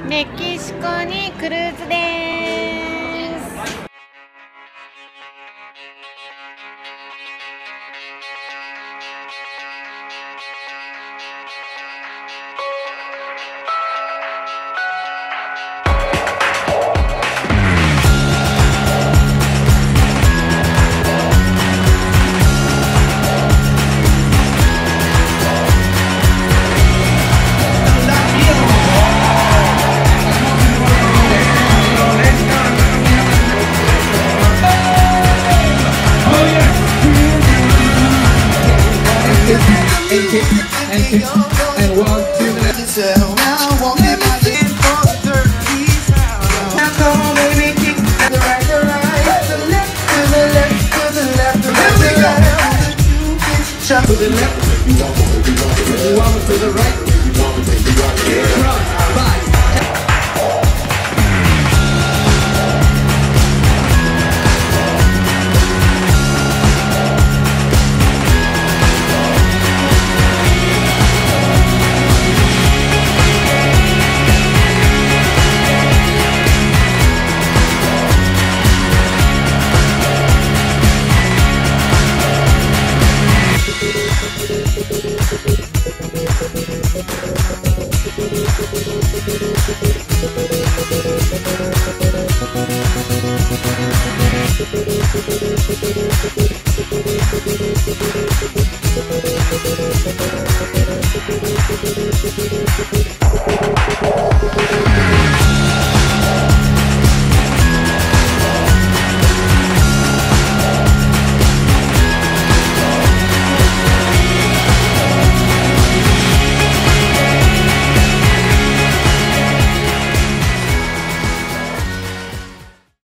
メキシコにクルーズです。 And walk to the left. Now walk in my hand for the third piece. Now come on, baby, kick to the right, to the left, to the left, to the left, to the left. To the left, you want to the right. Cross, bye.